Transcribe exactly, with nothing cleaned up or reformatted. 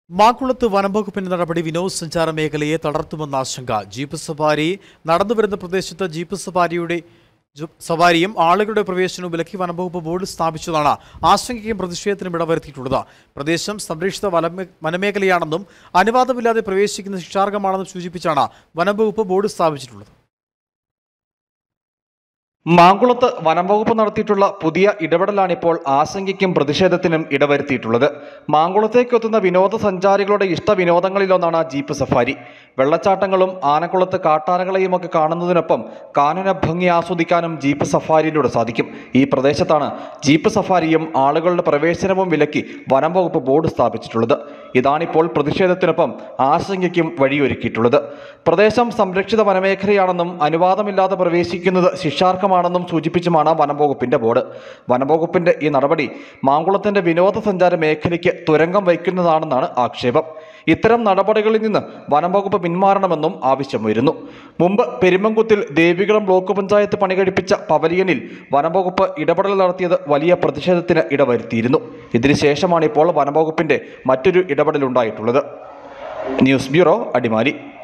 മാക്കുളത്ത് വനംവകുപ്പിന്റെ നടപടി വിനോദസഞ്ചാര മേഖലയെ തളർത്തുമെന്ന ആശങ്ക. ജീപ്പ് സവാരി നടന്നുവരുന്ന പ്രദേശത്ത് ജീപ്പ് സവാരിയുടെ സവാരിയും ആളുകളുടെ പ്രവേശനവും വിലക്കി വനംവകുപ്പ് ബോർഡ് സ്ഥാപിച്ചതാണ് ആശങ്കയ്ക്കും പ്രതിഷേധത്തിനും ഇടവരുത്തിയിട്ടുള്ളത്. പ്രദേശം സംരക്ഷിത വനമേഖലയാണെന്നും അനുവാദമില്ലാതെ പ്രവേശിക്കുന്ന ശിക്ഷാർഹമാണെന്നും സൂചിപ്പിച്ചാണ് വനംവകുപ്പ് ബോർഡ് സ്ഥാപിച്ചിട്ടുള്ളത്. മാങ്കുളത്ത് വനംവകുപ്പ് നടത്തിയിട്ടുള്ള പുതിയ ഇടപെടലാണിപ്പോൾ ആശങ്കയ്ക്കും പ്രതിഷേധത്തിനും ഇടവരുത്തിയിട്ടുള്ളത്. മാങ്കുളത്തേക്കെത്തുന്ന വിനോദസഞ്ചാരികളുടെ ഇഷ്ടവിനോദങ്ങളിലൊന്നാണ് ജീപ്പ് സഫാരി. വെള്ളച്ചാട്ടങ്ങളും ആനക്കുളത്ത് കാട്ടാനകളെയും ഒക്കെ കാണുന്നതിനൊപ്പം കാനന ഭംഗി ആസ്വദിക്കാനും ജീപ്പ് സഫാരിയിലൂടെ സാധിക്കും. ഈ പ്രദേശത്താണ് ജീപ്പ് സഫാരിയും ആളുകളുടെ പ്രവേശനവും വിലക്കി വനംവകുപ്പ് ബോർഡ് സ്ഥാപിച്ചിട്ടുള്ളത്. ഇതാണിപ്പോൾ പ്രതിഷേധത്തിനൊപ്പം ആശങ്കയ്ക്കും വഴിയൊരുക്കിയിട്ടുള്ളത്. പ്രദേശം സംരക്ഷിത വനമേഖലയാണെന്നും അനുവാദമില്ലാതെ പ്രവേശിക്കുന്നത് ശിക്ഷാർഹമാണെന്നും സൂചിപ്പിച്ചുമാണ് വനംവകുപ്പിന്റെ ബോർഡ്. വനംവകുപ്പിന്റെ ഈ നടപടി മാങ്കുളത്തിന്റെ വിനോദസഞ്ചാര മേഖലയ്ക്ക് തുരങ്കം വയ്ക്കുന്നതാണെന്നാണ് ആക്ഷേപം. ഇത്തരം നടപടികളിൽ നിന്ന് വനംവകുപ്പ് പിന്മാറണമെന്നും ആവശ്യമുയരുന്നു. മുമ്പ് പെരുമങ്കുത്തിൽ ദേവികുളം ബ്ലോക്ക് പഞ്ചായത്ത് പണികഴിപ്പിച്ച പവലിയനിൽ വനംവകുപ്പ് ഇടപെടൽ നടത്തിയത് വലിയ പ്രതിഷേധത്തിന് ഇടവരുത്തിയിരുന്നു. ഇതിനുശേഷമാണ് ഇപ്പോൾ വനംവകുപ്പിന്റെ മറ്റൊരു ഇടപെടലുണ്ടായിട്ടുള്ളത്. News bureau, Adimali.